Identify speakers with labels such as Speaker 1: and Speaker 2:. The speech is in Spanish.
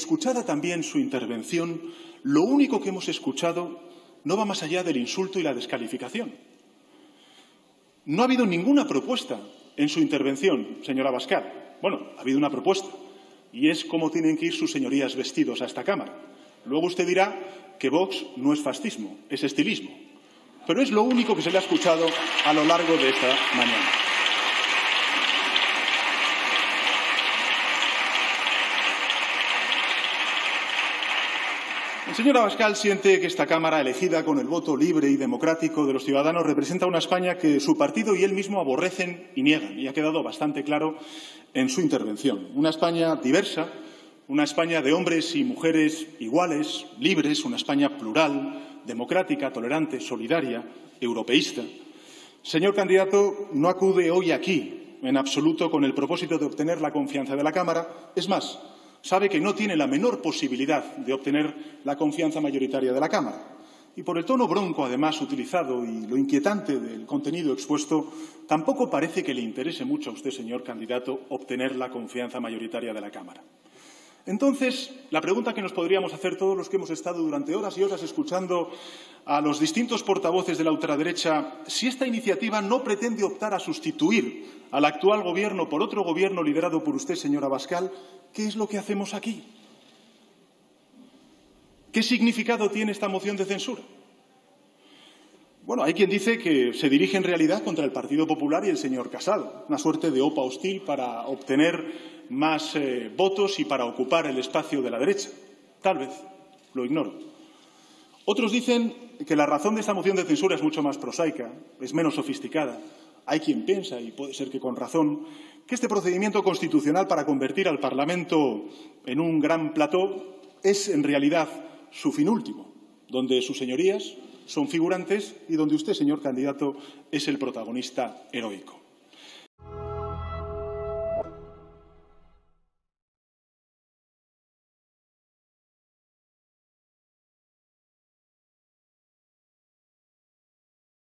Speaker 1: escuchada también su intervención, lo único que hemos escuchado no va más allá del insulto y la descalificación. No ha habido ninguna propuesta en su intervención, señora Abascal. Bueno, ha habido una propuesta, y es cómo tienen que ir sus señorías vestidos a esta Cámara. Luego usted dirá que Vox no es fascismo, es estilismo. Pero es lo único que se le ha escuchado a lo largo de esta mañana. El señor Abascal siente que esta Cámara, elegida con el voto libre y democrático de los ciudadanos, representa una España que su partido y él mismo aborrecen y niegan, y ha quedado bastante claro en su intervención. Una España diversa, una España de hombres y mujeres iguales, libres, una España plural, democrática, tolerante, solidaria, europeísta. Señor candidato, no acude hoy aquí en absoluto con el propósito de obtener la confianza de la Cámara. Es más, sabe que no tiene la menor posibilidad de obtener la confianza mayoritaria de la Cámara. Y por el tono bronco, además, utilizado y lo inquietante del contenido expuesto, tampoco parece que le interese mucho a usted, señor candidato, obtener la confianza mayoritaria de la Cámara. Entonces, la pregunta que nos podríamos hacer todos los que hemos estado durante horas y horas escuchando a los distintos portavoces de la ultraderecha, si esta iniciativa no pretende optar a sustituir al actual Gobierno por otro Gobierno liderado por usted, señor Abascal, ¿qué es lo que hacemos aquí? ¿Qué significado tiene esta moción de censura? Bueno, hay quien dice que se dirige en realidad contra el Partido Popular y el señor Casado, una suerte de OPA hostil para obtener más votos y para ocupar el espacio de la derecha. Tal vez, lo ignoro. Otros dicen que la razón de esta moción de censura es mucho más prosaica, es menos sofisticada. Hay quien piensa, y puede ser que con razón, que este procedimiento constitucional para convertir al Parlamento en un gran plató es en realidad su fin último, donde sus señorías son figurantes y donde usted, señor candidato, es el protagonista heroico.